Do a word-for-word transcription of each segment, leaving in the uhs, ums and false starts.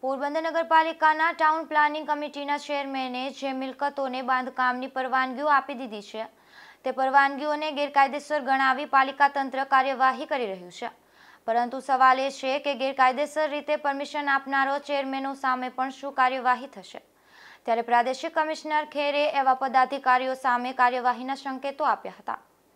પોરબંદર નગરપાલિકાના town planning કમિટીના ચેરમેને જે મિલકતોને બાંધકામની પરવાનગીઓ આપી દીધી છે તે પરવાનગીઓને ગેરકાયદેસર ગણાવી પાલિકા તંત્ર કાર્યવાહી કરી રહ્યું છે, પરંતુ સવાલ એ છે કે ગેરકાયદેસર રીતે પરમિશન આપનારો ચેરમેનો સામે પણ શું કાર્યવાહી થશે? ત્યારે પ્રાદેશિક કમિશનર ખેરે એવા પદાધિકારીઓ સામે કાર્યવાહીના સંકેતો આપ્યા હતા।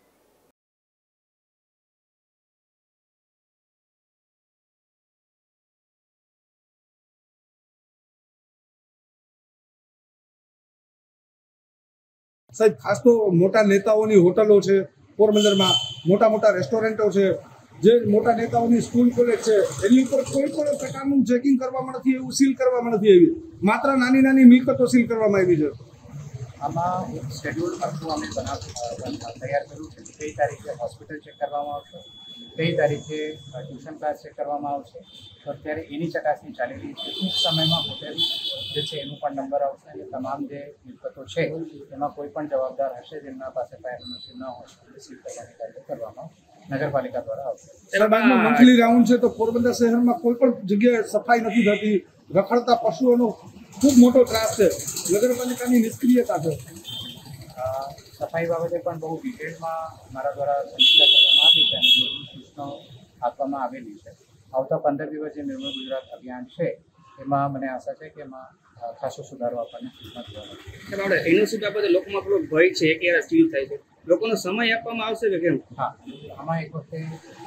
સાહેબ, ખાસ તો મોટા નેતાઓની હોટલો છે, પોરબંદરમાં મોટા મોટા રેસ્ટોરન્ટો છે, જે મોટા નેતાઓની સ્કૂલ કોલેજ છે, એની ઉપર કોઈ પણ પ્રકારનું ચેકિંગ કરવામાં નથી આવ્યું, સીલ કરવામાં નથી આવી, માત્ર નાની નાની મિલકતો સીલ કરવામાં આવી છે। આમાં એક શેડ્યુલ આખું અમે બનાવ તૈયાર કર્યું છે। કઈ તારીખે હોસ્પિટલ ચેક કરવામાં આવશે, કઈ તારીખે ટ્યુશન ક્લાસ ચેક કરવામાં આવશે, તો અત્યારે એની ચકાસણી ચાલી રહી છે। ટૂંક સમયમાં હોટેલ જે છે એનું પણ નંબર આવશે અને તમામ જે મિલકતો છે એમાં કોઈ પણ જવાબદાર હશે જેમના પાસે ફાયર મશીન ન હોય તો સીલ કરવાની કાર્ય કરવામાં નગરપાલિકા દ્વારા આવશે। એના બાદમાં મંથલી રાઉન્ડ છે, તો પોરબંદર શહેરમાં કોઈ પણ જગ્યાએ સફાઈ નથી થતી, રખડતા પશુઓનો ખૂબ મોટો ત્રાસ છે, નગરપાલિકાની નિષ્ક્રિયતા છે। સફાઈ બાબતે પણ બહુ ડિટેલમાં મારા દ્વારા સમીક્ષા કરવામાં આવી છે અને જરૂરી સૂચનાઓ આપવામાં આવેલી છે। આવતા પંદર દિવસ જે નિર્મળ ગુજરાત અભિયાન છે એમાં મને આશા છે કે એમાં ખાસો સુધારો આપણને આપણે એનઓસી બાબતે લોકોમાં થોડો ભય છે કે યાર સીલ થાય છે, લોકોનો સમય આપવામાં આવશે કે કેમ? હા, આમાં એક વખતે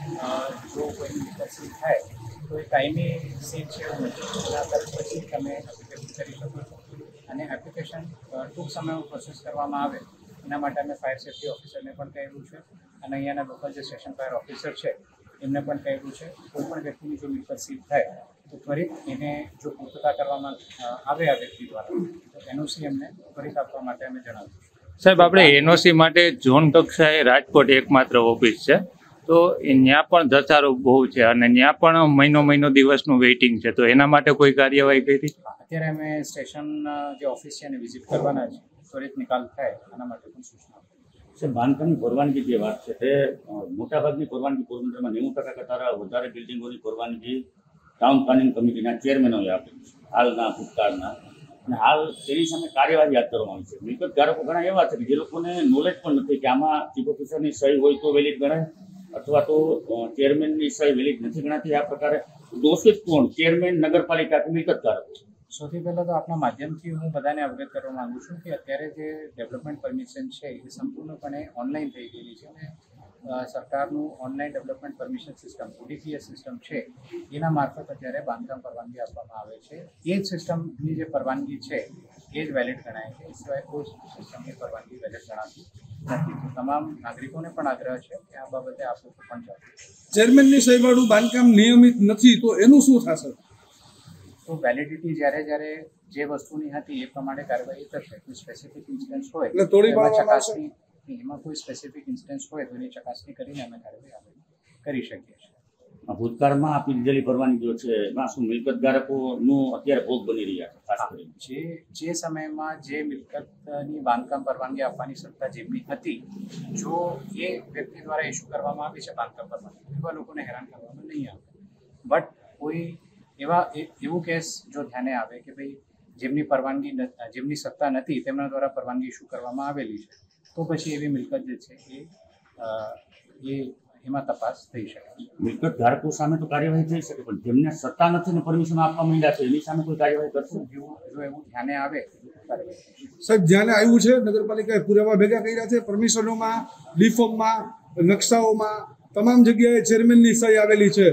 જો કોઈ સીલ થાય તો એ કાયમી સીલ છે એવું નથી, એના તરફ પછી તમે એપ્લિકેશન કરી શકો છો અને એપ્લિકેશન ટૂંક સમયમાં પ્રોસેસ કરવામાં આવે એના માટે અમે ફાયર સેફ્ટી ઓફિસરને પણ કહ્યું છે અને અહીંયાના લોકલ જે સ્ટેશન ફાયર ઓફિસર છે એમને પણ કહ્યું છે કોઈ પણ વ્યક્તિની જો મિલકત સીલ થાય તો ત્વરિત એને જો પૂર્તતા કરવામાં આવે આ વ્યક્તિ દ્વારા તો એનઓસી એમને ત્વરિત આપવા માટે અમે જણાવ્યું છે। સાહેબ, આપણે એનઓસી માટે ઝોન કક્ષાએ રાજકોટ એકમાત્ર ઓફિસ છે, તો ત્યાં પણ ધસારો બહુ છે અને ત્યાં પણ મહિનો મહિનો દિવસનું વેઇટિંગ છે, તો એના માટે કોઈ કાર્યવાહી કરી? અત્યારે અમે સ્ટેશન જે ઓફિસ છે એને વિઝિટ કરવાના છે, ત્વરિત નિકાલ થાય આના માટે પણ સૂચના સાહેબ। બાંધકામની પરવાનગી જે વાત છે તે મોટાભાગની પરવાનગી પોરબંદરમાં નેવું ટકા કરતાં વધારે બિલ્ડિંગોની પરવાનગી ટાઉન પ્લાનિંગ કમિટીના ચેરમેનોએ આપેલી છે હાલના ભૂતકાળના, અને હાલ તેની સામે કાર્યવાહી હાથ ધરવામાં આવી છે। મિલકત ધારકો ઘણા એવા છે કે જે લોકોને નોલેજ પણ નથી કે આમાં ચીફ ઓફિસરની સહી હોય તો વેલિડ ગણાય અથવા તો ચેરમેનની સહી વેલિડ નથી ગણાતી। આ પ્રકારે દોષિત કોણ, ચેરમેન, નગરપાલિકા કે મિલકત ધારકો? સૌથી પહેલાં તો આપના માધ્યમથી હું બધાને અવગત કરવા માગું છું કે અત્યારે જે ડેવલપમેન્ટ પરમિશન છે એ સંપૂર્ણપણે ઓનલાઈન થઈ ગયેલી છે અને સરકારનું online development permission system ODPS system છે એના મારફત અત્યારે બાંધકામ પરવાનગી આપવામાં આવે છે। એ જ સિસ્ટમની જે પરવાનગી છે એ જ વેલિડ ગણાય છે, એ સિવાય કોઈ સિસ્ટમની પરવાનગી વેલિડ ગણાતી નથી। તો તમામ નાગરિકોને પણ આગ્રહ છે કે આ બાબતે આપ લોકો પણ જાઓ। ચેરમેનની સહીવાળું બાંધકામ નિયમિત નથી તો એનું શું થશે? તો વેલિડિટી જ્યારે જ્યારે જે વસ્તુની હતી એ પ્રમાણે કાર્યવાહી થશે। કોઈ સ્પેસિફિક ઇન્સિડન્સ હોય એટલે તોડી પાડવામાં આવશે? ચકાસણી એમાં કોઈ સ્પેસિફિક ઇન્સિડન્સ હોય તો એની ચકાસણી કરીને અમે કાર્યવાહી કરી શકીએ છીએ। ભૂતકાળમાં આપી દીધેલી પરવાનગીઓ છે એમાં શું મિલકત ધારકોનું અત્યારે ભોગ બની રહ્યા છે? ખાસ કરીને જે જે સમયમાં જે મિલકતની બાંધકામ પરવાનગી આપવાની સત્તા જેમની હતી, જો એ વ્યક્તિ દ્વારા ઇસ્યુ કરવામાં આવી છે બાંધકામ પરવાનગી, એવા લોકોને હેરાન કરવામાં નહીં આવે। બટ કોઈ એવા એવું કેસ જો ધ્યાને આવે કે ભાઈ જેમની પરવાનગી જેમની સત્તા નથી તેમના દ્વારા પરવાનગી ઇસ્યુ કરવામાં આવેલી છે, તો પછી એવી મિલકત જે છે એ એ એમાં તપાસ થઈ શકે છે। મિલકત ધારકો સામે તો કાર્યવાહી થઈ શકે, પણ જેમને સત્તા નથી ને પરમિશન આપવા માંડ્યા છે એની સામે કોઈ કાર્યવાહી કરશે? જો જો એવું ધ્યાને આવે સાહેબ, ધ્યાને આવ્યું છે, નગરપાલિકાએ પુરાવા ભેગા કર્યા છે, પરમિશનોમાં, ડીફોર્મમાં, નકશાઓમાં તમામ જગ્યાએ ચેરમેનની સહી આવેલી છે।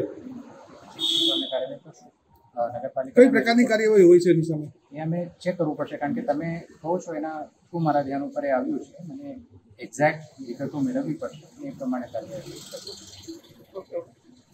કઈ પ્રકારની કાર્યવાહી હોય છે એની સામે એ અમે ચેક કરવું પડશે, કારણ કે તમે કહો છો એના શું મારા ધ્યાન ઉપર એ આવ્યું છે, મને એક્ઝેક્ટ વિગતો મેળવવી પડશે, એ પ્રમાણે કાર્યવાહી કરવી પડશે।